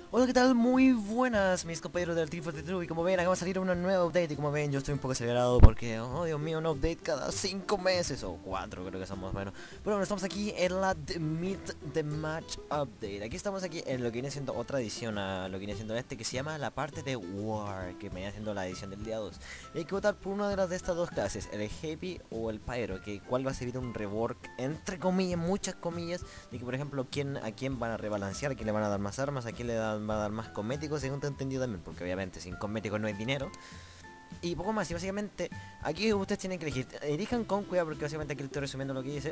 Hola, ¿qué tal? Muy buenas, mis compañeros del Team Fortress 2. Y como ven, acaba de salir una nueva update. Y como ven, yo estoy un poco acelerado porque, oh Dios mío, un update cada 5 meses o 4, creo que somos menos. Pero bueno, estamos aquí en la Meet the Match Update. Aquí estamos aquí en lo que viene siendo otra edición a lo que viene siendo este, que se llama la parte de War, que me viene siendo la edición del día 2. Y hay que votar por una de las de estas dos clases, el Heavy o el Pyro, que cuál va a servir un rework, entre comillas, muchas comillas, de que por ejemplo a quién van a rebalancear, a quién le van a dar más armas, a quién van a dar más cosméticos, según te he entendido también, porque obviamente sin cosméticos no hay dinero. Y poco más, y básicamente aquí ustedes tienen que elegir, elijan con cuidado porque básicamente aquí estoy resumiendo lo que dice.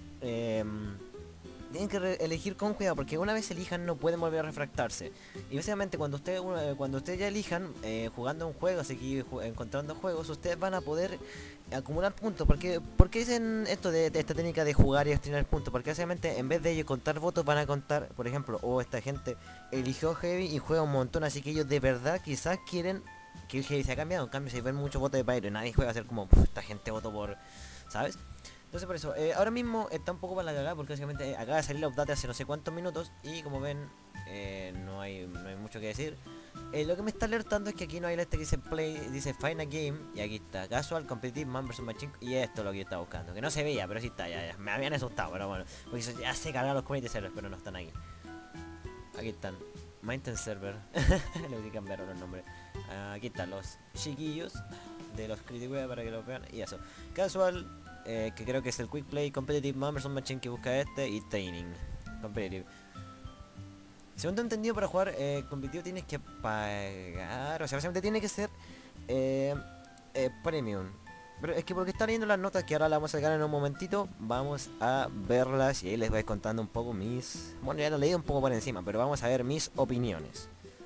Tienen que elegir con cuidado porque una vez elijan no pueden volver a refractarse. Y básicamente cuando ustedes ya elijan jugando un juego, así encontrando juegos, ustedes van a poder acumular puntos. ¿Por qué dicen esto de esta técnica de jugar y obtener puntos? Porque básicamente en vez de ellos contar votos van a contar, por ejemplo, esta gente eligió Heavy y juega un montón, así que ellos de verdad quizás quieren que el Heavy se ha cambiado. En cambio, si ven muchos votos de Pyro y nadie juega, a ser como, esta gente votó por, ¿sabes? Entonces por eso, ahora mismo está un poco para la cagada porque básicamente acaba de salir la update hace no sé cuántos minutos y como ven no hay mucho que decir. Lo que me está alertando es que aquí no hay este que dice play, dice find a game y aquí está casual, competitive, man vs machine y esto es lo que yo estaba buscando. Que no se veía, pero sí está, ya. Me habían asustado, pero bueno. Porque eso ya se cargaron los community servers, pero no están aquí. Aquí están. Maintenance server. Le cambiaron los nombres. Aquí están los chiquillos de los Critical para que lo vean. Y eso. Casual, que creo que es el Quick Play, Competitive, Man vs Machine que busca este y Training. Competitive. Según te he entendido, para jugar competitivo tienes que pagar. O sea, básicamente tiene que ser eh, Premium. Pero es que porque está leyendo las notas que ahora las vamos a sacar en un momentito, vamos a verlas y ahí les voy contando un poco mis... Bueno, ya lo he leído un poco por encima, pero vamos a ver mis opiniones.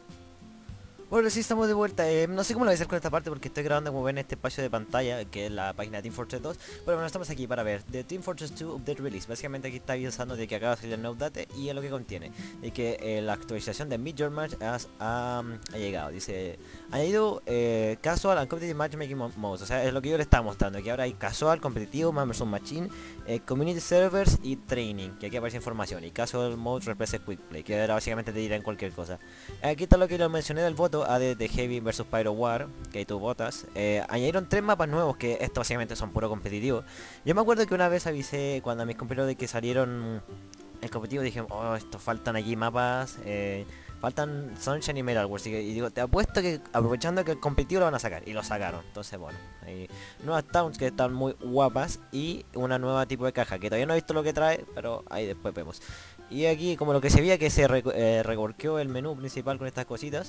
Bueno, sí, estamos de vuelta. No sé cómo lo voy a hacer con esta parte porque estoy grabando como ven este espacio de pantalla, que es la página de Team Fortress 2. Pero bueno, estamos aquí para ver The Team Fortress 2 Update Release. Básicamente aquí está avisando de que acaba de salir el nuevo update y es lo que contiene. Y que la actualización de Mid Your Match ha llegado. Dice, añadido Casual and Competitive Matchmaking Modes. O sea, es lo que yo le estaba mostrando. Que ahora hay Casual, Competitivo, Man vs Machine, Community Servers y Training. Que aquí aparece información. Y Casual Mode reemplaza Quick Play. Que ahora básicamente te dirán cualquier cosa. Aquí está lo que lo mencioné del voto AD de Heavy vs Pyro War, que ahí tú votas. Añadieron 3 mapas nuevos que estos básicamente son puro competitivos. Yo me acuerdo que una vez avisé cuando a mis compañeros de que salieron el competitivo dije, oh, estos faltan allí mapas, faltan Sunshine y Metal Wars. Y digo, te apuesto que aprovechando que el competitivo lo van a sacar. Y lo sacaron. Entonces bueno, hay nuevas towns que están muy guapas y una nueva tipo de caja que todavía no he visto lo que trae, pero ahí después vemos. Y aquí como lo que se veía que se reworkeó el menú principal con estas cositas.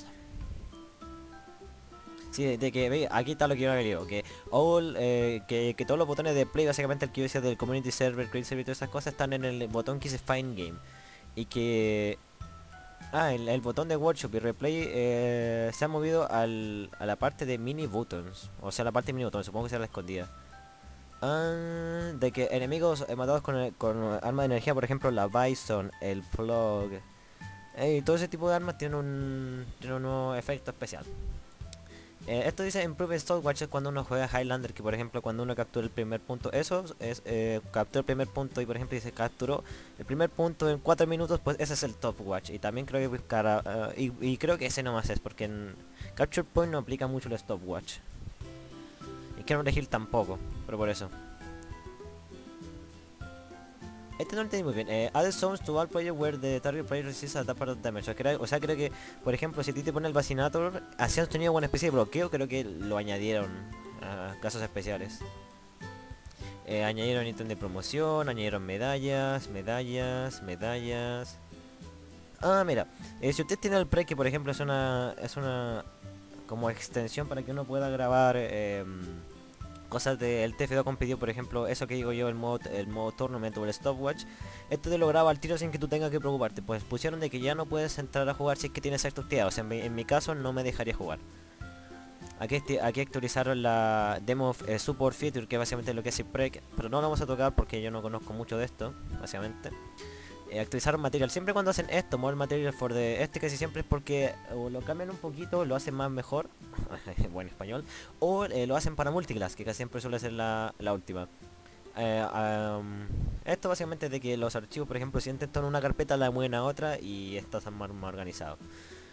Sí, de que ve, aquí está lo que yo había leído, que que todos los botones de play, básicamente el que yo decía del community server, create server y todas esas cosas están en el botón que dice find game. Y que el botón de workshop y replay se ha movido a la parte de mini buttons, o sea la parte de mini buttons, supongo que será la escondida. De que enemigos matados con arma de energía, por ejemplo la Bison, el Plug, todo ese tipo de armas tienen un nuevo efecto especial. Esto dice Improve Stopwatch es cuando uno juega Highlander, que por ejemplo cuando uno captura el primer punto, eso es captura el primer punto y por ejemplo dice capturó el primer punto en 4 minutos, pues ese es el Stopwatch. Y también creo que y creo que ese nomás es, porque en Capture Point no aplica mucho el Stopwatch. Y quiero elegir tampoco, pero por eso. Este no lo entendí muy bien. Add zones to all players where the target player receives a that part of damage. O sea, creo que, por ejemplo, si a ti te pone el Vacinator, hacía sonido una especie de bloqueo, creo que lo añadieron a casos especiales. Añadieron ítem de promoción, añadieron medallas. Ah, mira, si usted tiene el pre que por ejemplo es una como extensión para que uno pueda grabar cosas del TF2 competido, por ejemplo, eso que digo yo, el modo tournament o el stopwatch, esto te lo graba al tiro sin que tú tengas que preocuparte. Pues pusieron de que ya no puedes entrar a jugar si es que tienes esto activado. O sea, en mi caso no me dejaría jugar. Aquí actualizaron la demo support feature, que básicamente es lo que hace Prec, pero no lo vamos a tocar porque yo no conozco mucho de esto, básicamente. Actualizaron material, siempre cuando hacen esto, mover material for the este casi siempre es porque o lo cambian un poquito, lo hacen más mejor, buen español, o lo hacen para multiclass, que casi siempre suele ser la última. Eh, Esto básicamente es de que los archivos, por ejemplo, si intentan una carpeta la mueven a otra y estas están más organizados.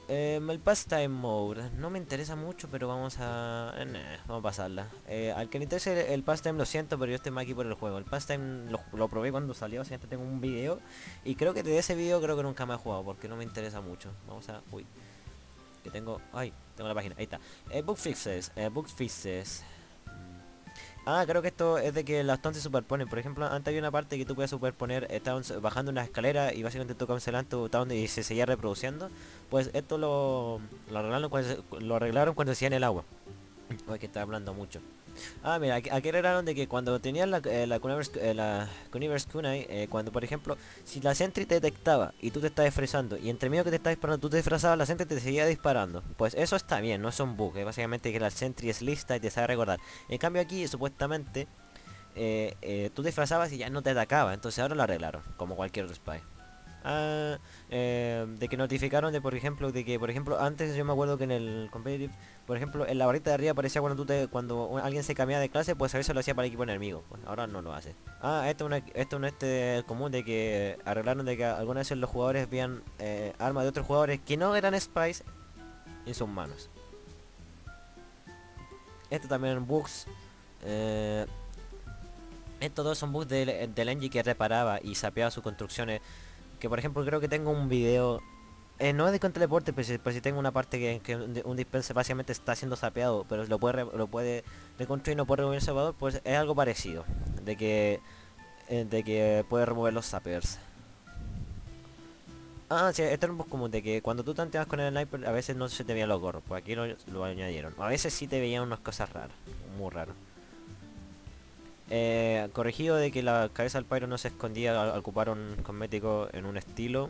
El pastime mode no me interesa mucho, pero vamos a... vamos a pasarla. Al que le interese el pastime lo siento, pero yo estoy más aquí por el juego. El pastime lo probé cuando salió, o sea, tengo un video. Y creo que de ese video creo que nunca me he jugado, porque no me interesa mucho. Vamos a... Uy, que tengo... Ay, tengo la página, ahí está. Bug fixes, bug fixes. Ah, creo que esto es de que las towns se superponen. Por ejemplo, antes había una parte que tú puedes superponer towns bajando una escalera y básicamente tú cancelas tu town y se seguía reproduciendo. Pues esto lo arreglaron lo arreglaron cuando hacían el agua. Oye, que está hablando mucho. Ah, mira, aquí arreglaron de que cuando tenías la Converse Kunai, cuando por ejemplo, si la Sentry te detectaba y tú te estabas frizando y entre medio que te estaba disparando tú te disfrazabas, la Sentry te seguía disparando. Pues eso está bien, no es un bug, es básicamente que la Sentry es lista y te sabe recordar. En cambio aquí, supuestamente, tú te disfrazabas y ya no te atacaba, entonces ahora lo arreglaron, como cualquier otro spy. Ah, de que notificaron de por ejemplo antes yo me acuerdo que en el competitive, por ejemplo, en la barrita de arriba aparecía cuando alguien se cambiaba de clase, pues a veces lo hacía para el equipo enemigo, pues ahora no lo hace. Ah, esto no es común, de que arreglaron de que algunas veces los jugadores veían armas de otros jugadores que no eran spies en sus manos. Esto también bugs. Estos dos son bugs del Engie que reparaba y sapeaba sus construcciones. Que por ejemplo creo que tengo un video. No es de con teleporte, pero si tengo una parte que un dispenser básicamente está siendo sapeado, pero lo puede reconstruir y no puede remover el salvador, pues es algo parecido. De que puede remover los sappers. Ah, sí, esto es un poco común, de que cuando tú tanteabas con el sniper a veces no se te veían los gorros, pues aquí lo añadieron. A veces sí te veían unas cosas raras, muy raras. Corregido de que la cabeza del pyro no se escondía al ocupar un cosmético en un estilo.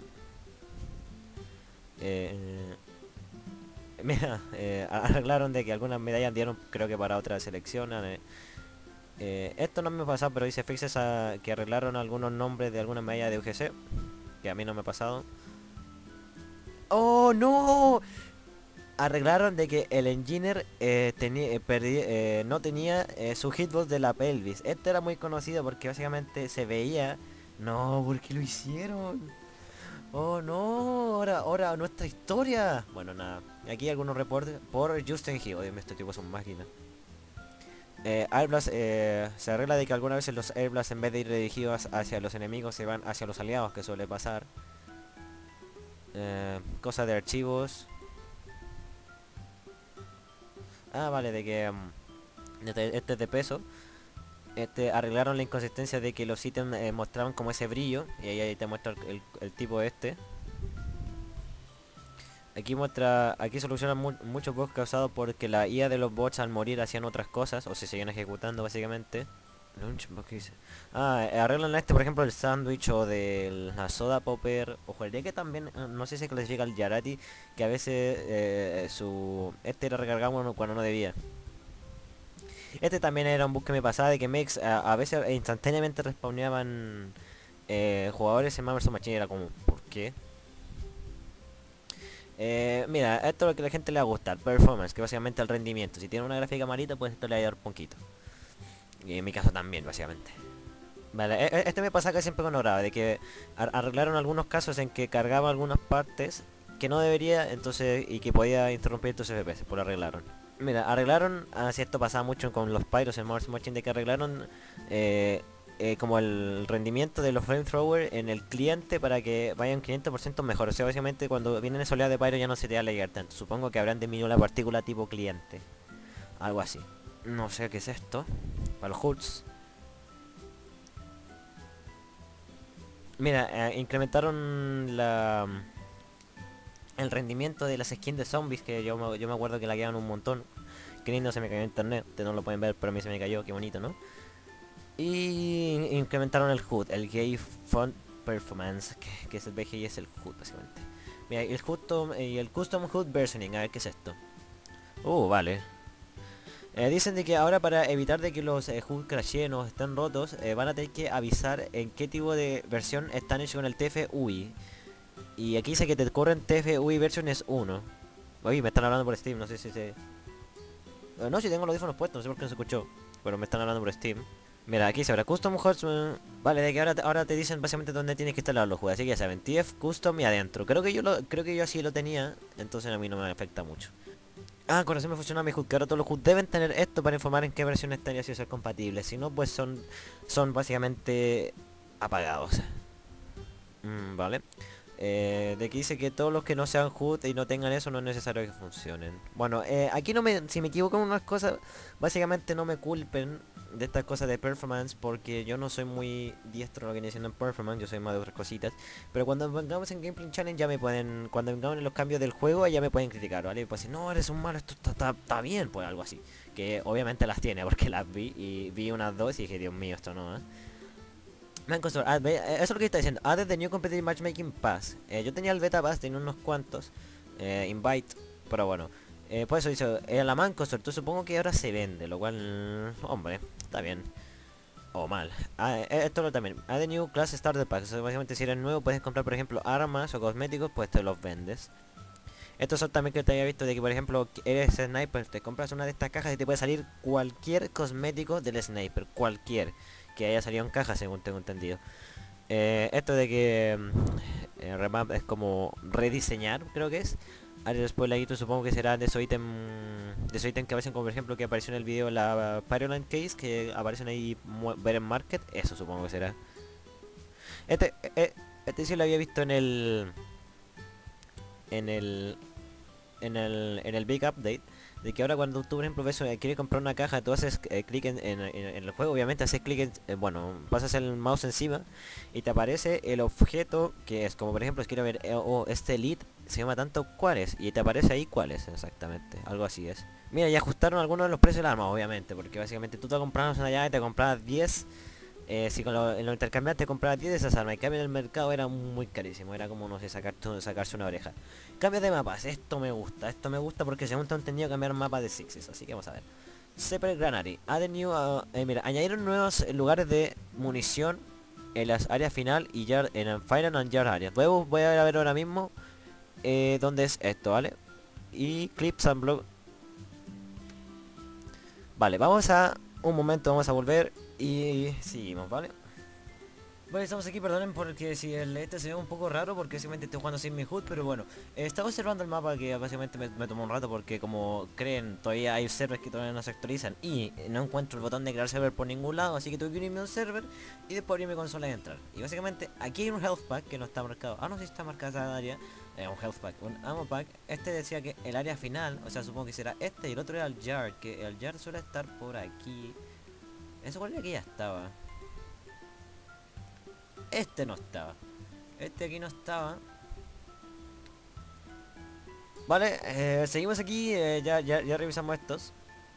Eh, Mira, arreglaron de que algunas medallas dieron creo que para otras selecciones. Esto no me ha pasado, pero dice fixes que arreglaron algunos nombres de algunas medallas de UGC, que a mí no me ha pasado. ¡Oh, no! Arreglaron de que el engineer no tenía su hitbox de la pelvis. Esto era muy conocido porque básicamente se veía... No, ¿por qué lo hicieron? Oh no, ahora nuestra historia. Bueno, nada. Aquí algunos reportes por Justin Hill. Oye, este tipo es un máquina. Airblast, se arregla de que algunas veces los Airblast en vez de ir dirigidos hacia los enemigos se van hacia los aliados, que suele pasar. Cosas de archivos. Ah, vale, de que este es de peso. Arreglaron la inconsistencia de que los ítems mostraban como ese brillo. Y ahí te muestra el tipo este. Aquí solucionan muchos bugs causados porque la IA de los bots al morir hacían otras cosas o se seguían ejecutando básicamente. Arreglan por ejemplo el sándwich o de la soda popper. O juraría que también, no sé si se clasifica el Yarati, que a veces era recargado cuando no debía. Este también era un bug que me pasaba de que Mex a veces instantáneamente respawneaban jugadores en Marvel Machine. Era como, ¿por qué? Mira, esto es lo que a la gente le va a gustar, performance, que básicamente el rendimiento. Si tiene una gráfica malita, pues esto le va a ayudar un poquito. Y en mi caso también, básicamente. Vale, este me pasa acá siempre con graba, de que arreglaron algunos casos en que cargaba algunas partes que no debería, entonces, y que podía interrumpir estos FPS, pues lo arreglaron. Mira, arreglaron, así esto pasaba mucho con los pyros en Mars Machine, de que arreglaron como el rendimiento de los flamethrower en el cliente para que vayan 500% mejor. O sea, básicamente cuando vienen esa oleada de pyro ya no se te va a llegar tanto. Supongo que habrán disminuido la partícula tipo cliente. Algo así. No sé qué es esto. Para los hoods. Mira, incrementaron el rendimiento de las skins de zombies, que yo me acuerdo que la quedaban un montón. Que lindo, se me cayó en internet. Ustedes no lo pueden ver, pero a mí se me cayó. Qué bonito, ¿no? Y incrementaron el HUD, el Gay Font Performance, que es el BG y es el HUD básicamente. Mira, el Custom HUD Versioning, a ver qué es esto. Vale. Dicen de que ahora para evitar de que los HUD crasheen o estén rotos, van a tener que avisar en qué tipo de versión están hechos con el TFUI. Y aquí dice que te corren TFUI versiones 1. Oye, me están hablando por Steam, no sé si se... no, si tengo los audífonos puestos, no sé por qué no se escuchó. Pero me están hablando por Steam. Mira, aquí se habrá Custom Hosts. Vale, de que ahora te dicen básicamente dónde tienes que instalar los juegos. Así que ya saben, TF, Custom y adentro. Creo que yo así lo tenía, entonces a mí no me afecta mucho. Ah, con razón me funciona mi HUD, que ahora todos los HUD deben tener esto para informar en qué versión estaría si ser compatible. Si no, pues son básicamente apagados. Vale. De que dice que todos los que no sean HUD y no tengan eso no es necesario que funcionen. Bueno, aquí no me, si me equivoco en unas cosas, básicamente no me culpen de estas cosas de performance porque yo no soy muy diestro en lo que viene siendo en performance, yo soy más de otras cositas. Pero cuando vengamos en Gameplay Challenge ya me pueden, cuando vengamos en los cambios del juego ya me pueden criticar, ¿vale? Y pues decir, no, eres un malo, esto está bien, pues algo así. Que obviamente las tiene porque las vi y vi unas dos y dije, Dios mío, esto no, ¿eh? Eso es lo que está diciendo. Added the new competitive matchmaking pass. Yo tenía el beta pass, tenía unos cuantos. Invite, pero bueno. Por eso dice, la Mancostor, tú supongo que ahora se vende, lo cual, hombre, está bien. O mal. Esto lo también. Add new class starter pack. Eso básicamente si eres nuevo puedes comprar, por ejemplo, armas o cosméticos, pues te los vendes. Estos son también que te había visto de que, por ejemplo, eres sniper, te compras una de estas cajas y te puede salir cualquier cosmético del sniper, cualquier que haya salido en caja, según tengo entendido. Esto de que remap es como rediseñar, creo que es. Ahora después la supongo que será de esos ítems que aparecen, como por ejemplo que apareció en el video la Pyroland Case, que aparecen ahí ver en Market, eso supongo que será. Este sí lo había visto en el en el Big Update, de que ahora cuando tú por ejemplo ves, quieres comprar una caja, tú haces clic en el juego, obviamente haces clic en, bueno, pasas el mouse encima y te aparece el objeto que es, como por ejemplo si quiero ver, este Elite se llama tanto, ¿cuál es? Y te aparece ahí cuál es exactamente, algo así es. Mira, y ajustaron algunos de los precios del arma, obviamente, porque básicamente tú te comprabas una llave y te comprabas 10. Si con lo intercambiaste te comprabas 10 de esas armas, y cambio en el mercado era muy carísimo, era como, no sé, sacarse una oreja. Cambio de mapas, esto me gusta porque según tengo entendido cambiar mapas de Sixes, así que vamos a ver. Separate Granary, add new, mira, añadieron nuevos lugares de munición en las áreas final y yard, en el final and yard areas. Voy a ver ahora mismo dónde es esto, ¿vale? Y clips and blog. Vale, vamos a un momento, vamos a volver y seguimos, ¿vale? Bueno, estamos aquí, perdonen porque si el este se ve un poco raro porque simplemente estoy jugando sin mi HUD, pero bueno, estaba observando el mapa que básicamente me tomó un rato porque como creen, todavía hay servers que todavía no se actualizan y no encuentro el botón de crear server por ningún lado, así que tuve que unirme a un server y después abrir mi consola y entrar. Y básicamente aquí hay un health pack que no está marcado, no sé si está marcada esa área, un health pack, un ammo pack. Este decía que el área final, o sea, supongo que será este y el otro era el yard, que el yard suele estar por aquí. Eso cuál era que ya estaba. Este no estaba. Este aquí no estaba. Vale, seguimos aquí. Ya revisamos estos.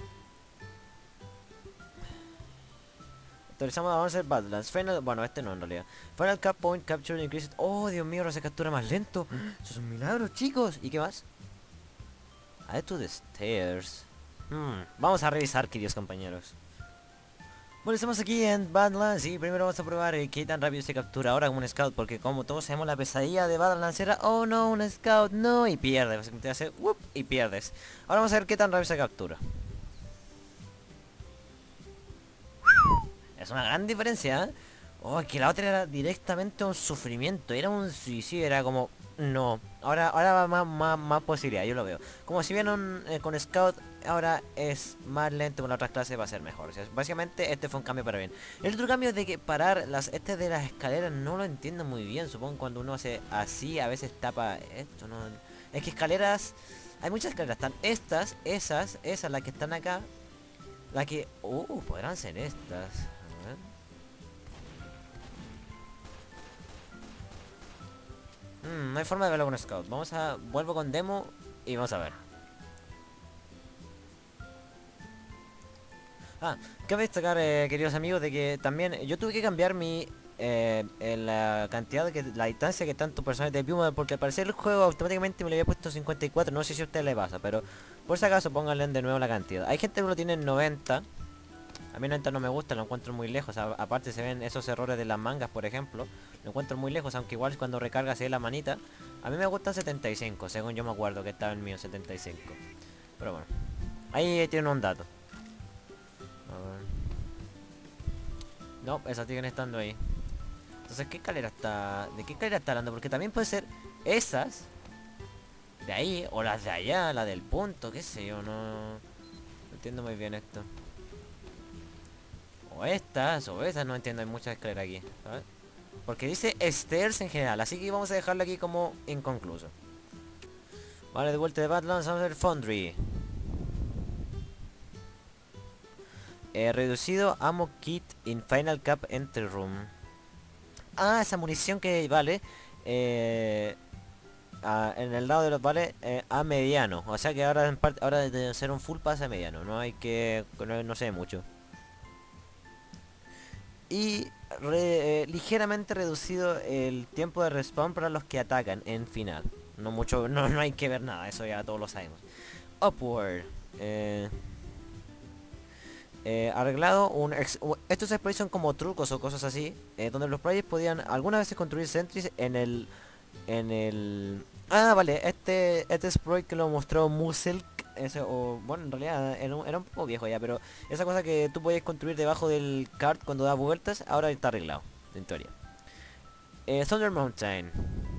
Actualizamos Advanced Badlands. Final. Bueno, este no en realidad. Final Cap Point Capture Increased. Oh, Dios mío, ahora se captura más lento. Eso es un milagro, chicos. ¿Y qué más? Add to the stairs. Vamos a revisar, queridos compañeros. Bueno, estamos aquí en Badlands y primero vamos a probar qué tan rápido se captura ahora como un scout, porque como todos sabemos la pesadilla de Badlands era, oh no, un scout, no, y pierdes, te hace, whoop, y pierdes. Ahora vamos a ver qué tan rápido se captura. Es una gran diferencia, ¿eh? Oh, que la otra era directamente un sufrimiento, era un suicidio, era como, no. Ahora va más posibilidad, yo lo veo. Como si bien con Scout ahora es más lento, con las otras clases va a ser mejor. O sea, básicamente este fue un cambio para bien. El otro cambio de que parar de las escaleras no lo entiendo muy bien. Supongo que cuando uno hace así a veces tapa esto, ¿no? Es que escaleras, hay muchas escaleras, están estas, esas, las que están acá. La que, podrán ser estas. A ver. No hay forma de verlo con Scout. Vuelvo con demo y vamos a ver. Cabe destacar, queridos amigos, de que también yo tuve que cambiar la cantidad, la distancia que tanto personajes de Puma, porque al parecer el juego automáticamente me lo había puesto 54, no sé si a usted le pasa, pero por si acaso pónganle de nuevo la cantidad. Hay gente que lo tiene en 90, a mí 90 no me gusta, lo encuentro muy lejos, aparte se ven esos errores de las mangas, por ejemplo, lo encuentro muy lejos, aunque igual cuando recarga se ve la manita. A mí me gusta 75, según yo me acuerdo que estaba el mío 75, pero bueno, ahí tiene un dato. A ver. No, esas siguen estando ahí. Entonces, ¿qué escalera está? ¿De qué escalera está hablando? Porque también puede ser esas de ahí o las de allá, la del punto, qué sé yo, no entiendo muy bien esto. O estas, o esas, no entiendo, hay muchas escaleras aquí, ¿sabes? Porque dice stairs en general, así que vamos a dejarlo aquí como inconcluso. Vale, de vuelta de Badlands, vamos a ver Foundry. Reducido Ammo Kit in Final Cap Entry Room. Ah, esa munición que vale en el lado de los vales a mediano. O sea que ahora en parte, ahora de ser un full pass a mediano. No hay que... no sé mucho. Y ligeramente reducido el tiempo de respawn para los que atacan en final. No mucho, no hay que ver nada, eso ya todos lo sabemos. Upward. Arreglado estos exploits son como trucos o cosas así, donde los players podían algunas veces construir sentries en el ah, vale, este exploit que lo mostró Musilk, ese, o bueno, en realidad era un poco viejo ya, pero esa cosa que tú podías construir debajo del kart cuando da vueltas, ahora está arreglado, en teoría. Thunder Mountain.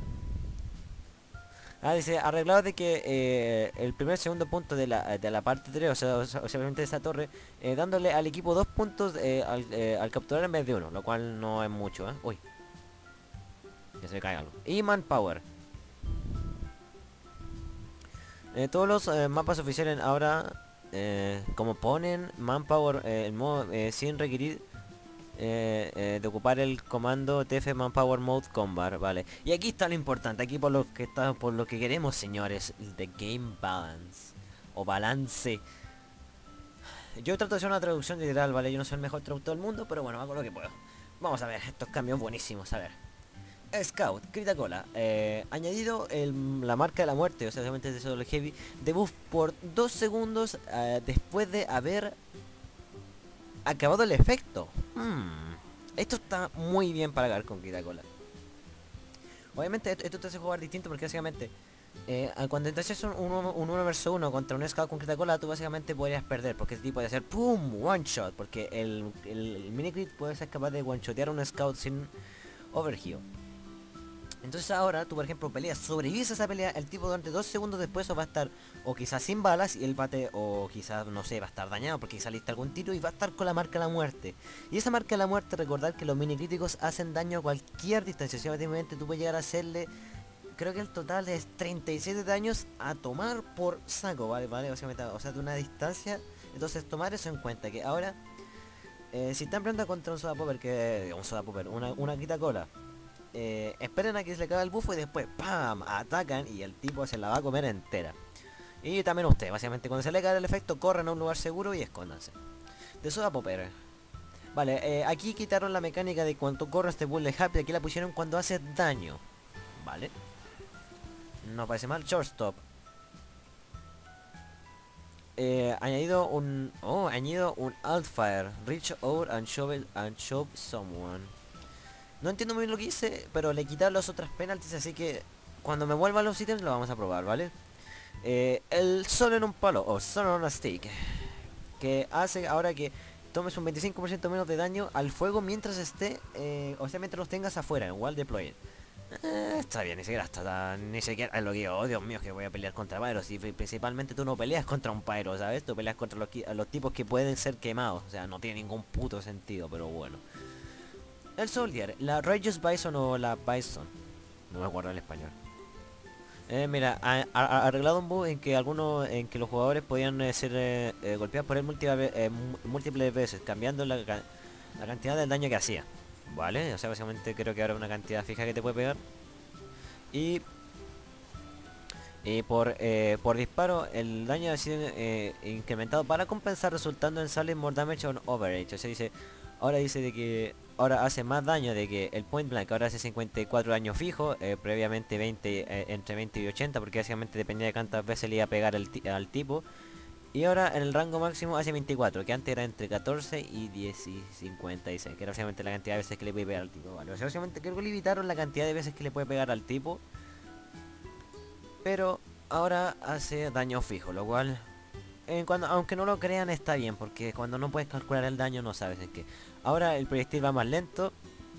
Ah, dice, arreglado de que el primer segundo punto de la parte 3, o sea, obviamente de esa torre, dándole al equipo 2 puntos al capturar en vez de uno, lo cual no es mucho, ¿eh? Uy, que se me cae algo. Y Manpower. Todos los mapas oficiales ahora, como ponen Manpower, el modo sin requerir de ocupar el comando TF Manpower Mode Combat, vale. Y aquí está lo importante, aquí por lo que queremos, señores, el de Game Balance o balance. Yo trato de hacer una traducción literal, vale, yo no soy el mejor traductor del mundo, pero bueno, hago lo que puedo. Vamos a ver, estos cambios buenísimos, a ver. Scout, Critacola, añadido la marca de la muerte, o sea, obviamente es de Heavy, debuff por 2 segundos después de haber acabado el efecto. Esto está muy bien para ganar con Critacola. Obviamente esto te hace jugar distinto porque básicamente cuando te haces un 1 vs 1 contra un Scout con Critacola, tú básicamente podrías perder porque este tipo puede hacer ¡pum! One shot, porque el mini crit puede ser capaz de one shotear a un Scout sin overheal. Entonces ahora tú por ejemplo peleas, sobrevives a esa pelea, el tipo durante 2 segundos después va a estar o quizás sin balas y el bate o quizás no sé, va a estar dañado porque saliste algún tiro y va a estar con la marca de la muerte. Y esa marca de la muerte, recordar que los mini críticos hacen daño a cualquier distancia, si obviamente tú puedes llegar a hacerle, creo que el total es 37 daños a tomar por saco, vale, básicamente, o sea de una distancia. Entonces tomar eso en cuenta, que ahora si están peleando contra un Soda Popper, una Critacola, esperen a que se le acabe el bufo y después ¡pam! Atacan y el tipo se la va a comer entera. Y también usted, básicamente cuando se le cae el efecto, corran a un lugar seguro y escóndanse. De Soda Popper. Vale, aquí quitaron la mecánica de cuando corras te vuelve happy, aquí la pusieron cuando hace daño. Vale. No parece mal. Shortstop. Añadido un Altfire. Reach over and shove someone. No entiendo muy bien lo que hice, pero le quitaron las otras penalties, así que cuando me vuelvan los ítems lo vamos a probar, ¿vale? El solo en un palo, o solo on a stick, que hace ahora que tomes un 25% menos de daño al fuego mientras esté, o sea, mientras los tengas afuera, en wall deployed. Está bien, ni siquiera es lo que yo, oh, Dios mío, que voy a pelear contra pyros. Y principalmente tú no peleas contra un pyro, ¿sabes? Tú peleas contra los tipos que pueden ser quemados, o sea, no tiene ningún puto sentido, pero bueno. El Soldier, la Righteous Bison o la Bison. No me acuerdo el español. Mira, ha arreglado un bug en que los jugadores podían ser golpeados por él múltiples veces, cambiando la cantidad del daño que hacía. Vale, o sea, básicamente creo que ahora es una cantidad fija que te puede pegar. Y por disparo el daño ha sido incrementado para compensar, resultando en Solid More Damage on Overage. O sea, ahora dice de que ahora hace más daño de que el Point Blank. Ahora hace 54 daño fijo, previamente 20, entre 20 y 80, porque básicamente dependía de cuántas veces le iba a pegar al tipo. Y ahora en el rango máximo hace 24, que antes era entre 14 y 10 y 56, que era básicamente la cantidad de veces que le puede pegar al tipo. Vale, o sea, básicamente creo que limitaron la cantidad de veces que le puede pegar al tipo, pero ahora hace daño fijo, lo cual aunque no lo crean está bien, porque cuando no puedes calcular el daño no sabes en qué. Ahora el proyectil va más lento.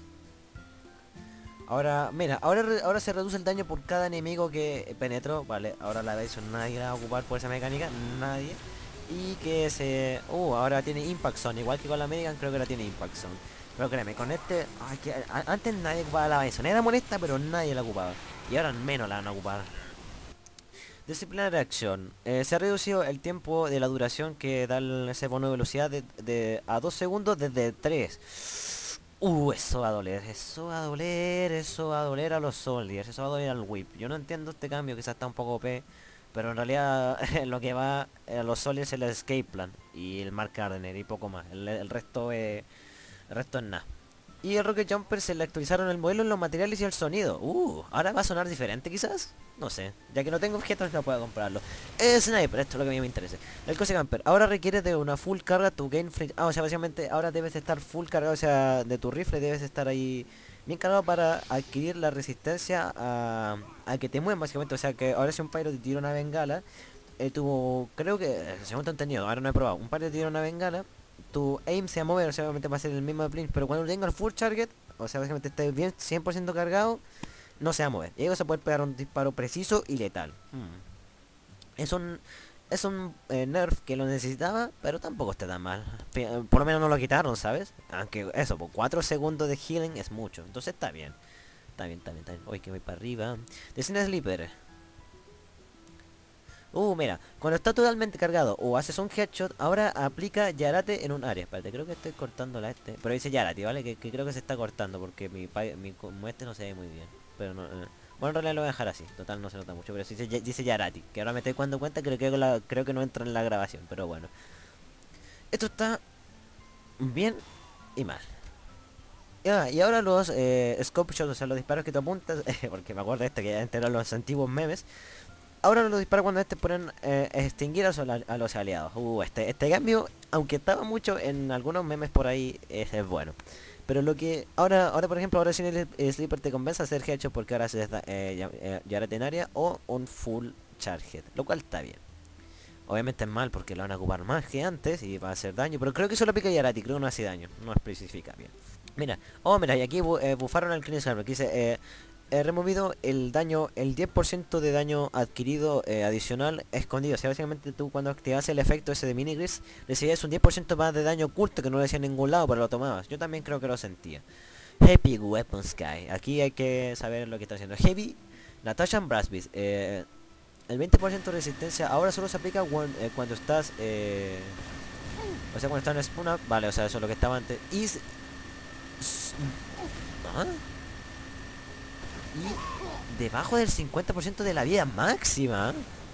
Ahora, mira, ahora se reduce el daño por cada enemigo que penetró. Vale, ahora la Bison nadie la va a ocupar por esa mecánica, nadie. Y que se... ahora tiene Impact Zone, igual que con la Medigan creo que ahora tiene Impact Zone. Pero créeme, con este... antes nadie ocupaba la Bison, era molesta pero nadie la ocupaba. Y ahora menos la van a ocupar. Disciplinar de acción. Se ha reducido el tiempo de la duración que da ese bono de velocidad a 2 segundos desde 3. Eso va a doler, eso va a doler, eso va a doler a los soldiers, eso va a doler al whip. Yo no entiendo este cambio, quizás está un poco OP, pero en realidad lo que va a los soldiers es el escape plan y el Mark Gardner y poco más. El resto es nada. Y el Rocket Jumper se le actualizaron el modelo en los materiales y el sonido. Ahora va a sonar diferente quizás. No sé, ya que no tengo objetos no puedo comprarlo. Sniper, esto es lo que a mí me interesa. El Cozy Camper, ahora requiere de una full carga tu gain free. O sea, básicamente ahora debes estar full cargado, o sea, de tu rifle debes estar ahí bien cargado para adquirir la resistencia a que te muevan básicamente. O sea que ahora si un pyro te tira una bengala, creo que, según te he entendido, ahora no he probado, un pyro te tira una bengala, tu aim se va a mover, o sea, obviamente va a ser el mismo de Blink, pero cuando tenga el full target, o sea, básicamente esté bien 100% cargado, no se va a mover. Y eso se puede pegar un disparo preciso y letal. Es un nerf que lo necesitaba, pero tampoco está tan mal. Por lo menos no lo quitaron, ¿sabes? Aunque eso, por 4 segundos de healing es mucho. Entonces está bien. Está bien, está bien, está bien. Uy, que voy para arriba. Decina Sleeper. Mira, cuando está totalmente cargado o haces un headshot, ahora aplica Yarate en un área. Espérate, creo que estoy cortando la este. Pero dice Yarate, ¿vale? Que creo que se está cortando porque mi como este no se ve muy bien. Pero no... Bueno, en realidad lo voy a dejar así. Total, no se nota mucho. Pero sí dice Yarati. Que ahora me estoy dando cuenta que creo que no entra en la grabación. Pero bueno. Esto está bien y mal. Y ahora los scope shots, o sea, los disparos que te apuntas. Porque me acuerdo de este, que ya eran los antiguos memes. Ahora los disparos cuando ponen extinguir a los aliados. Este cambio, aunque estaba mucho en algunos memes por ahí, es bueno. Pero lo que ahora por ejemplo, ahora sin el Sleeper te compensa hacer headshot porque ahora se ya en área o un full charge, lo cual está bien. Obviamente es mal porque lo van a ocupar más que antes y va a hacer daño, pero creo que solo pica Yarati, creo que no hace daño, no especifica bien. Mira, mira, y aquí bufaron al Clean Server, que dice, he removido el daño, el 10% de daño adquirido adicional escondido. O sea, básicamente tú cuando activas el efecto ese de Minigris, recibías un 10% más de daño oculto que no lo decía en ningún lado, pero lo tomabas. Yo también creo que lo sentía. Heavy Weapon Sky. Aquí hay que saber lo que está haciendo. Heavy Natasha Brassbeat. El 20% de resistencia ahora solo se aplica cuando estás... o sea, cuando estás en Spawn Up. Vale, o sea, eso es lo que estaba antes. ¿Ah? Y debajo del 50% de la vida máxima.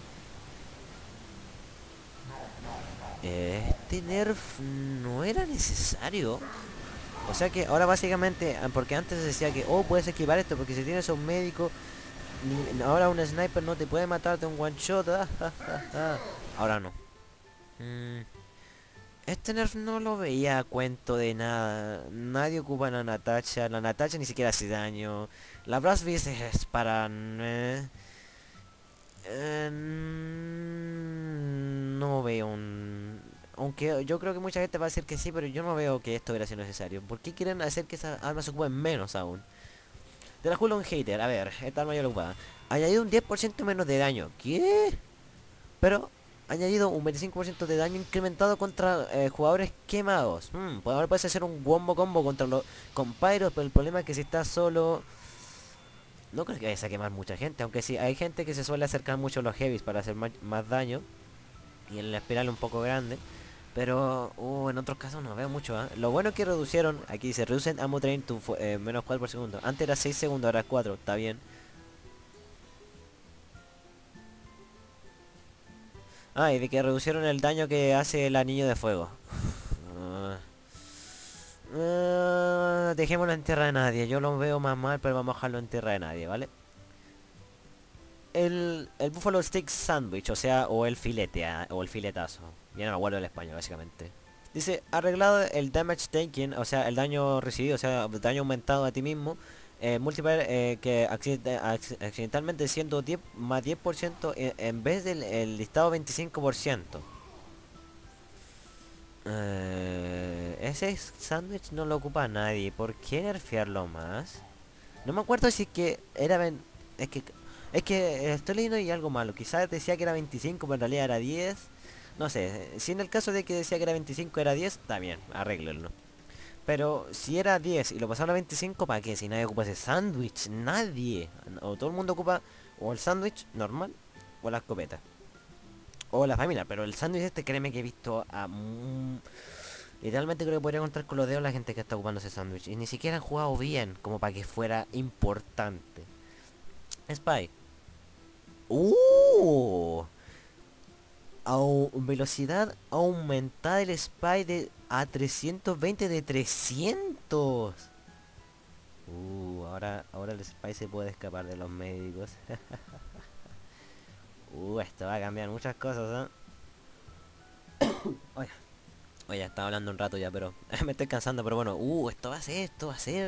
Este nerf no era necesario. O sea que ahora básicamente, porque antes decía que, puedes esquivar esto porque si tienes a un médico, ahora un sniper no te puede matar de un one shot. Ahora no. Este nerf no lo veía a cuento de nada. Nadie ocupa la Natasha. La Natasha ni siquiera hace daño. La Brass Beast es para... no veo un... Aunque yo creo que mucha gente va a decir que sí, pero yo no veo que esto hubiera sido necesario. ¿Por qué quieren hacer que esas armas se ocupen menos aún? De la Hulon Hater, a ver, esta arma ya lo ocupaba. Añadido un 10% menos de daño. ¿Qué? Pero añadido un 25% de daño incrementado contra jugadores quemados. Pues ahora puedes hacer un combo contra con Pyros, pero el problema es que si estás solo... No creo que vayas a quemar mucha gente, aunque sí, hay gente que se suele acercar mucho a los heavies para hacer más daño. Y en la espiral un poco grande. Pero en otros casos no veo mucho. Lo bueno es que reducieron, aquí dice, reducen ammo train to menos 4 por segundo. Antes era 6 segundos, ahora es 4, está bien. Y de que reducieron el daño que hace el anillo de fuego. Dejémoslo en tierra de nadie. Yo lo veo más mal, pero vamos a dejarlo en tierra de nadie, ¿vale? El Buffalo Stick Sandwich, o sea, o el filete, o el filetazo. Ya no me acuerdo el español, básicamente. Dice, arreglado el damage taken, o sea, el daño recibido, o sea, daño aumentado a ti mismo. Multiplier que accidentalmente siendo 10 más 10% en vez del el listado 25%. Ese sándwich no lo ocupa nadie. ¿Por qué nerfearlo más? No me acuerdo si es que era... Es que... Es que estoy leyendo y algo malo. Quizás decía que era 25, pero en realidad era 10. No sé. Si en el caso de que decía que era 25 era 10, está bien, arréglenlo. Pero si era 10 y lo pasaron a 25, ¿para qué? Si nadie ocupa ese sándwich. Nadie. O todo el mundo ocupa o el sándwich normal o la escopeta. O la familia. Pero el sándwich este, créeme que he visto a... literalmente creo que podría contar con los dedos la gente que está ocupando ese sándwich. Y ni siquiera han jugado bien, como para que fuera importante. Spy. ¡Uh! Velocidad aumentada del Spy a 320 de 300. Ahora el Spy se puede escapar de los médicos. Esto va a cambiar muchas cosas, ¿eh? Oye, oye, estaba hablando un rato ya, pero me estoy cansando, pero bueno, esto va a ser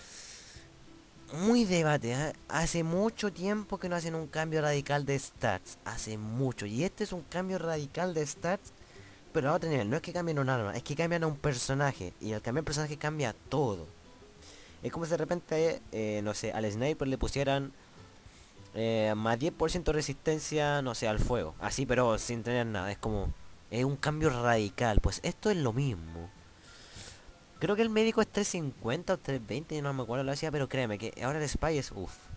muy debate, ¿eh? Hace mucho tiempo que no hacen un cambio radical de stats, hace mucho, y este es un cambio radical de stats, pero a otro nivel. No es que cambien un arma, es que cambian a un personaje, y al cambiar personaje cambia todo. Es como si de repente, no sé, al sniper le pusieran más 10% resistencia, no sé, al fuego. Así, pero sin tener nada. Es como... Es un cambio radical. Pues esto es lo mismo. Creo que el médico es 350 o 320, no me acuerdo lo hacía, pero créeme que ahora el Spy es...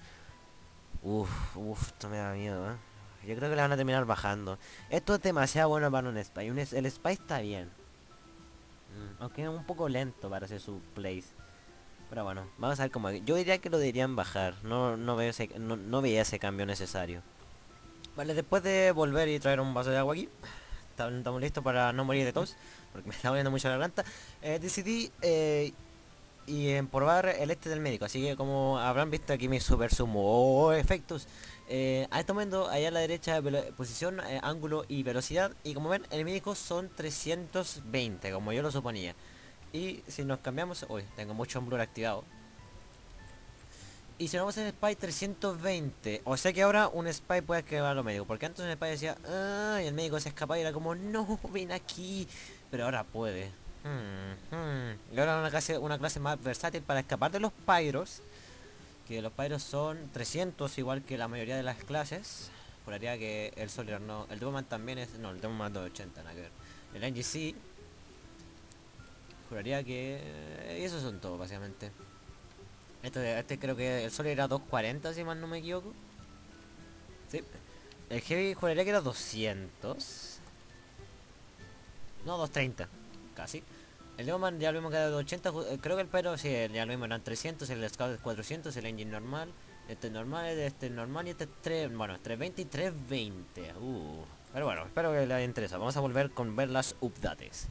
esto me da miedo, ¿eh? Yo creo que le van a terminar bajando. Esto es demasiado bueno para un Spy. El Spy está bien. Aunque es un poco lento para hacer su place. Pero bueno, vamos a ver cómo... Yo diría que lo deberían bajar. No veía ese cambio necesario. Vale, después de volver y traer un vaso de agua aquí, estamos listos para no morir de tos, porque me está doliendo mucho la garganta. Decidí probar el este del médico. Así que como habrán visto aquí mi super sumo efectos. A este momento, allá a la derecha, posición, ángulo y velocidad. Y como ven, el médico son 320, como yo lo suponía. Y si nos cambiamos... Uy, tengo mucho blur activado. Y si nos vamos en Spy 320. O sea que ahora un Spy puede esquivar a los médicos. Porque antes un Spy decía... Ah, y el médico se escapaba y era como... No, ven aquí. Pero ahora puede. Y ahora una clase más versátil para escapar de los pyros. Que los pyros son 300 igual que la mayoría de las clases. Juraría que el Soldier no... El Demoman también es... No, el Demoman es 280, nada que ver. El NGC... Juraría que... Y esos son todos, básicamente. Este creo que el Sol era 240, si mal no me equivoco. Sí. El Heavy juraría que era 200. No, 230. Casi. El Neoman ya lo vimos que era de 80. Creo que el Pyro sí, ya lo vimos, eran 300. El Scout es 400. El Engine normal. Este normal, este normal y este 3. Bueno, 320 y 320. Pero bueno, espero que les interese. Vamos a volver con ver las updates.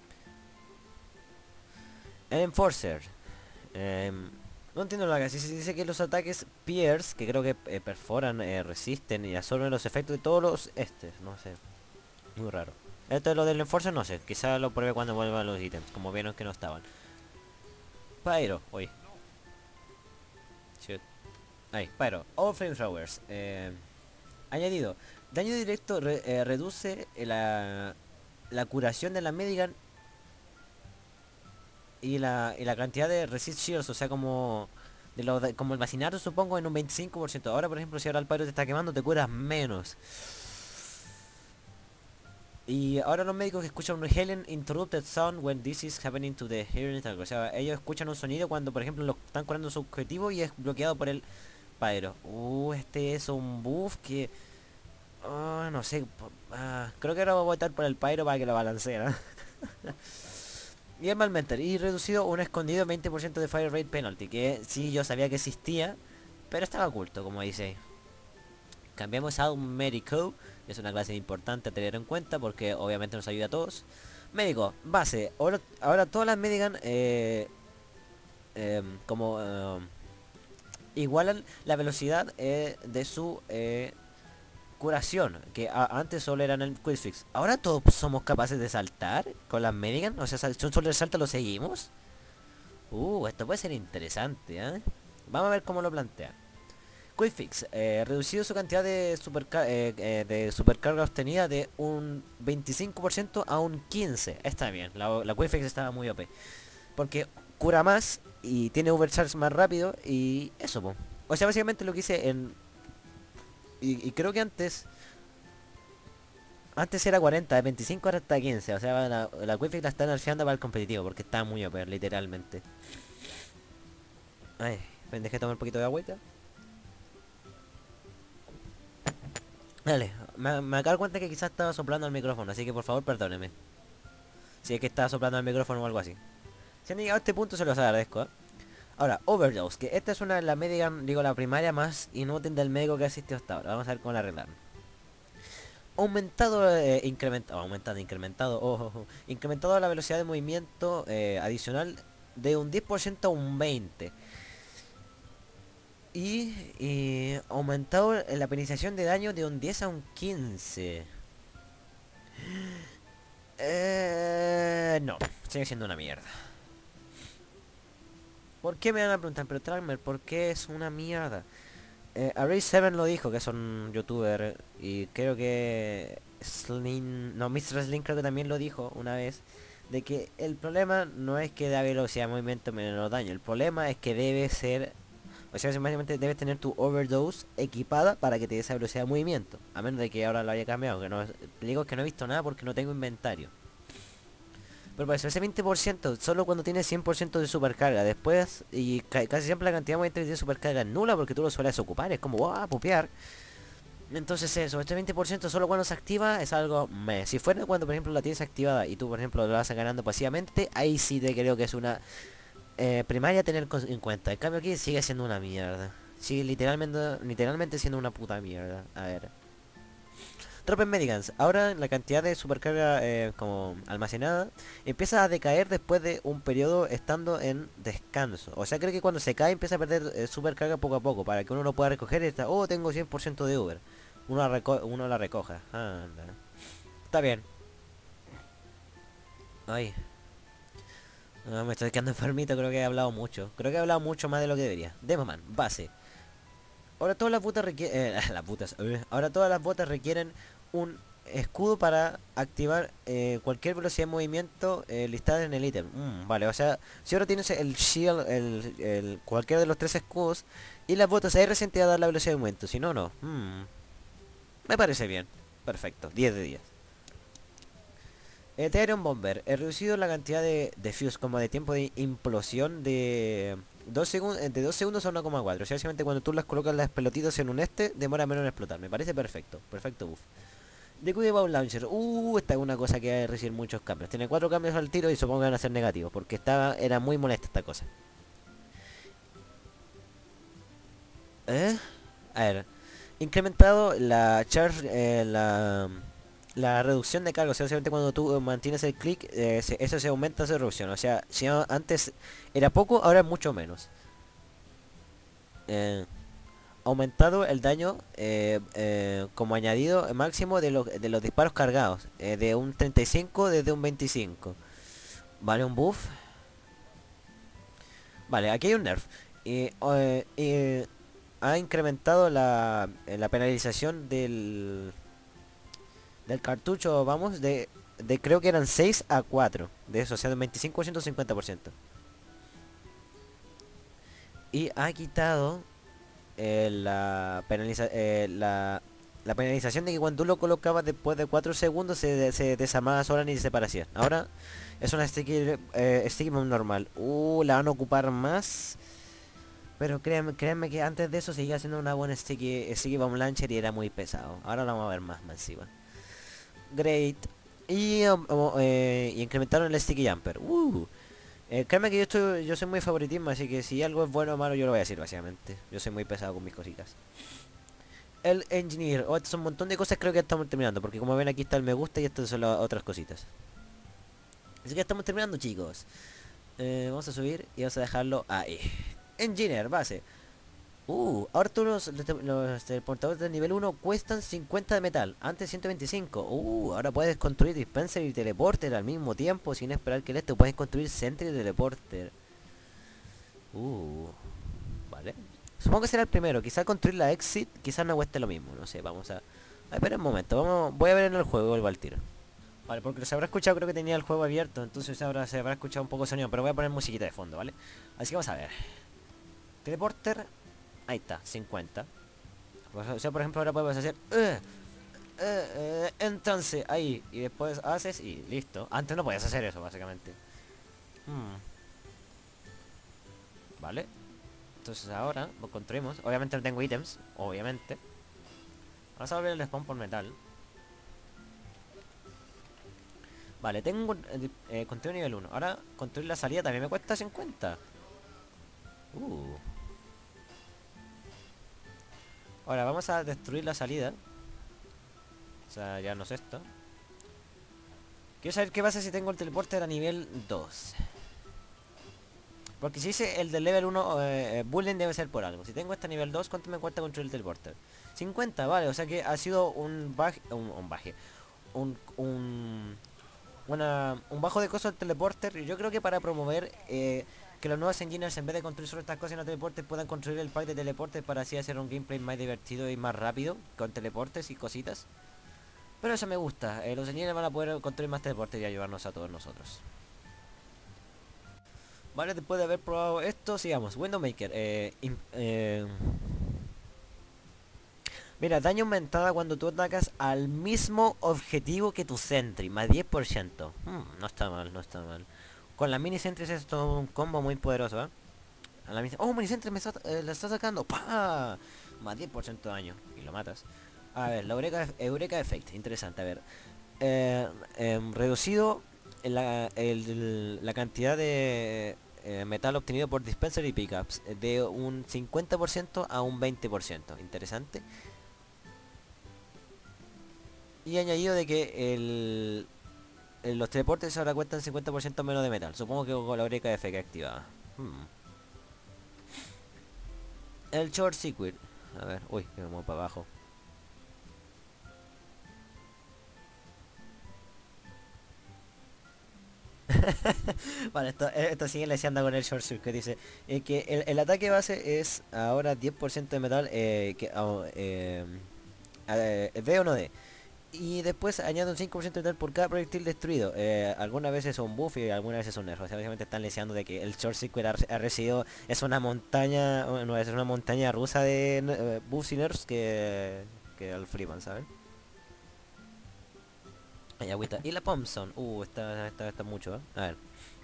El Enforcer. No entiendo la gracia. Dice que los ataques Pierce, que creo que perforan, resisten y absorben los efectos de todos los no sé. Muy raro. Esto es lo del Enforcer, no sé. Quizá lo pruebe cuando vuelvan los ítems, como vieron que no estaban. Pyro, uy. Shoot. Ahí, Pyro. All Flamethrowers. Añadido. Daño directo reduce la curación de la Medigan y la cantidad de resist shields, o sea, como como el macinato, supongo, en un 25%. Ahora, por ejemplo, si ahora el pyro te está quemando, te curas menos. Y ahora los médicos que escuchan un Helen interrupted sound when this is happening to the hearing attack. O sea, ellos escuchan un sonido cuando, por ejemplo, lo están curando su objetivo y es bloqueado por el pyro. Este es un buff que... no sé. Creo que ahora voy a votar por el pyro para que lo balancee, ¿no? Y el Malmentor, y reducido un escondido 20% de Fire Rate Penalty, que sí yo sabía que existía, pero estaba oculto, como dice. Cambiamos a un Médico, es una clase importante a tener en cuenta porque obviamente nos ayuda a todos. Médico, base, ahora todas las Medigan igualan la velocidad de su curación, que antes solo eran el Quick Fix. Ahora todos somos capaces de saltar con las Medigan. O sea, si un Soldier salta, lo seguimos. Esto puede ser interesante, ¿eh? Vamos a ver cómo lo plantea. Quick Fix, reducido su cantidad de, de supercarga obtenida de un 25% a un 15%. Está bien, la Quick Fix estaba muy OP. Porque cura más y tiene overcharge más rápido y eso, po. O sea, básicamente lo que hice en... Y creo que antes era 40, de 25 ahora está 15. O sea, la Quick Fix la están nerfeando para el competitivo porque está muy OP, literalmente. Ay, dejé tomar un poquito de agüita. Dale, me acabo de dar cuenta que quizás estaba soplando al micrófono, así que por favor perdóneme. Si es que estaba soplando al micrófono o algo así. Si han llegado a este punto se los agradezco, ¿eh? Ahora, Overdose, que esta es una de las médicas, digo la primaria más inútil del médico que ha existido hasta ahora. Vamos a ver cómo la arreglan. Incrementado la velocidad de movimiento adicional de un 10% a un 20%. Y aumentado la penalización de daño de un 10 a un 15. No, sigue siendo una mierda. ¿Por qué me van a preguntar? Pero Trackmer, ¿por qué es una mierda? Array7 lo dijo, que son youtuber. Y creo que Slim... No, Mr. Slim creo que también lo dijo una vez. De que el problema no es que da velocidad de movimiento menos daño. El problema es que debe ser... O sea, básicamente debes tener tu overdose equipada para que te dé esa velocidad de movimiento. A menos de que ahora lo haya cambiado. Que no, digo que no he visto nada porque no tengo inventario. Pero para eso, ese 20% solo cuando tienes 100% de supercarga. Después, y casi siempre la cantidad de movimiento que tiene supercarga es nula porque tú lo sueles ocupar. Es como, wow, pupear. Entonces eso, este 20% solo cuando se activa es algo meh. Si fuera cuando por ejemplo la tienes activada y tú por ejemplo lo vas ganando pasivamente, ahí sí te creo que es una primaria a tener en cuenta. En cambio aquí sigue siendo una mierda. Sigue literalmente siendo una puta mierda. A ver. Tropen Medicans. Ahora la cantidad de supercarga como almacenada empieza a decaer después de un periodo estando en descanso. O sea, creo que cuando se cae empieza a perder supercarga poco a poco para que uno lo pueda recoger y está, oh, tengo 100% de Uber. Uno la recoja. Anda. Está bien. Ay. No, me estoy quedando enfermito, creo que he hablado mucho. Creo que he hablado mucho más de lo que debería. Demoman, base. Ahora todas las botas requieren... ahora todas las botas requieren un escudo para activar cualquier velocidad de movimiento listada en el ítem. Vale, o sea, si ahora tienes el shield, cualquiera de los tres escudos, y las botas ahí recién te va a dar la velocidad de movimiento, si no, no. Me parece bien. Perfecto, 10 de 10. Ethereum Bomber, he reducido la cantidad de fuse como de tiempo de implosión de 2 segundos, de 2 segundos a 1,4. O sea, básicamente cuando tú las colocas las pelotitas en un demora menos en explotar. Me parece perfecto, perfecto buff. The Cutie Launcher, esta es una cosa que va a recibir muchos cambios. Tiene 4 cambios al tiro y supongo que van a ser negativos, porque era muy molesta esta cosa. A ver, incrementado la charge, la reducción de carga. O sea, básicamente cuando tú mantienes el clic, eso se aumenta esa reducción. O sea, si antes era poco, ahora es mucho menos. Aumentado el daño como añadido máximo de los disparos cargados. De un 35 desde un 25. Vale, un buff. Vale, aquí hay un nerf. Ha incrementado la penalización del cartucho, vamos, de creo que eran 6 a 4. De eso, o sea, de 25% a 50%. Y ha quitado la penalización de que cuando tú lo colocabas después de 4 segundos se desarmaba sola ni separación. Ahora es una sticky bomb normal. La van a ocupar más. Pero créanme que antes de eso seguía siendo una buena sticky bomb launcher y era muy pesado. Ahora lo vamos a ver más encima. Great. Y incrementaron el sticky jumper. Créeme que yo soy muy favoritismo, así que si algo es bueno o malo yo lo voy a decir básicamente. Yo soy muy pesado con mis cositas. El engineer, estos son un montón de cosas, creo que ya estamos terminando, porque como ven aquí está el me gusta y estas son las otras cositas. Así que estamos terminando, chicos. Vamos a subir y vamos a dejarlo ahí. Engineer, base. Ahora todos los teleportadores de nivel 1 cuestan 50 de metal, antes 125. Ahora puedes construir dispenser y teleporter al mismo tiempo sin esperar que puedes construir sentry y teleporter. Vale. Supongo que será el primero. Quizá construir la exit, quizás no cueste lo mismo. No sé, vamos a... espera un momento, voy a ver en el juego, vuelvo al tiro. Vale, porque se habrá escuchado, creo que tenía el juego abierto, entonces ahora se habrá escuchado un poco de sonido, pero voy a poner musiquita de fondo, ¿vale? Así que vamos a ver. Teleporter, ahí está, 50. O sea, por ejemplo, ahora podemos hacer... entonces, ahí, y después haces y listo. Antes no podías hacer eso, básicamente. Vale. Entonces ahora lo construimos. Obviamente no tengo ítems, obviamente. Vamos a volver el spawn por metal. Vale, tengo construir nivel 1. Ahora construir la salida también me cuesta 50. Ahora vamos a destruir la salida. O sea, ya no sé esto. Quiero saber qué pasa si tengo el teleporter a nivel 2. Porque si dice el del level 1 bullying debe ser por algo. Si tengo este nivel 2, ¿cuánto me cuesta construir el teleporter? 50, vale, o sea que ha sido un bajo de costo del teleporter. Y yo creo que para promover que los nuevos engineers, en vez de construir solo estas cosas en los teleportes, puedan construir el pack de teleportes para así hacer un gameplay más divertido y más rápido con teleportes y cositas. Pero eso me gusta, los engineers van a poder construir más teleportes y ayudarnos a todos nosotros. Vale, después de haber probado esto, sigamos. Windowmaker. Mira, daño aumentada cuando tú atacas al mismo objetivo que tu sentry, más 10%. No está mal, no está mal. Con las mini sentries es todo un combo muy poderoso, ¿eh? Oh, mini sentry la está sacando. ¡Pah! Más 10% de daño. Y lo matas. A ver, la Eureka Effect. Interesante, a ver. Reducido la cantidad de metal obtenido por dispenser y pickups de un 50% a un 20%. Interesante. Y añadido de que los teleportes ahora cuestan 50% menos de metal. Supongo que con la Eureka Effect activada. El Short Circuit. A ver, uy, que me muevo para abajo. Vale, esto sigue leseando con el Short Circuit. Dice que el ataque base es ahora 10% de metal D o no D. Y después añade un 5% de metal por cada proyectil destruido. Algunas veces es un buff y algunas veces es un nerf. O sea, básicamente están leseando de que el Short Circuit ha recibido... Es una montaña... No, es una montaña rusa de buffs y nerfs que al Freeman, ¿saben? Ay, agüita. Y la Thompson. Está mucho, ¿eh? A ver.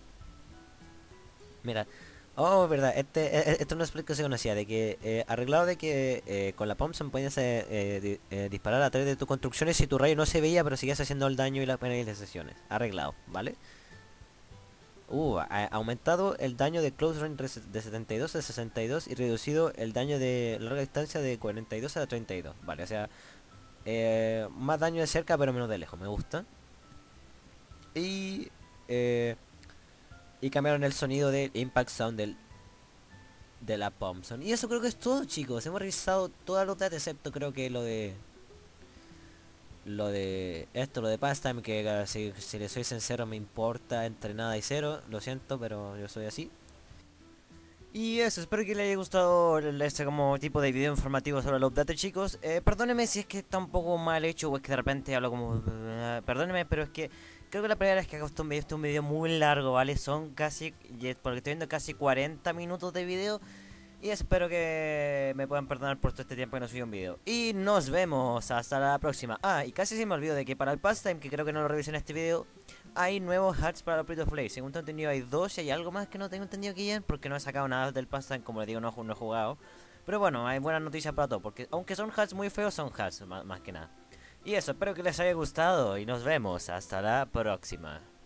Mira. Oh, verdad. Esto es una explicación que conocía. De que arreglado de que con la Thompson podías disparar a través de tus construcciones si tu rayo no se veía, pero seguías haciendo el daño y las penalizaciones. Arreglado, ¿vale? Ha aumentado el daño de close range de 72 a 62 y reducido el daño de larga distancia de 42 a 32. Vale, o sea, más daño de cerca pero menos de lejos, me gusta. Y cambiaron el sonido del Impact Sound de la Thompson. Y eso creo que es todo, chicos. Hemos revisado todas las notas excepto creo que lo de lo de Pastime, que si le soy sincero me importa entre nada y cero. Lo siento, pero yo soy así. Y eso, espero que les haya gustado este como tipo de video informativo sobre el update, chicos. Perdónenme si es que está un poco mal hecho o es que de repente hablo como... perdónenme, pero es que creo que la primera vez que hago un video muy largo, ¿vale? Son casi... porque estoy viendo casi 40 minutos de video. Y espero que me puedan perdonar por todo este tiempo que no subí un video. Y nos vemos hasta la próxima. Ah, y casi se me olvidó de que para el pastime, que creo que no lo revisé en este video, hay nuevos hats para los free to play. Según tengo entendido hay dos y hay algo más que no tengo entendido que ya, porque no he sacado nada del pastime, como les digo, no he jugado. Pero bueno, hay buenas noticias para todo, porque aunque son hats muy feos, son hats más que nada. Y eso, espero que les haya gustado y nos vemos hasta la próxima.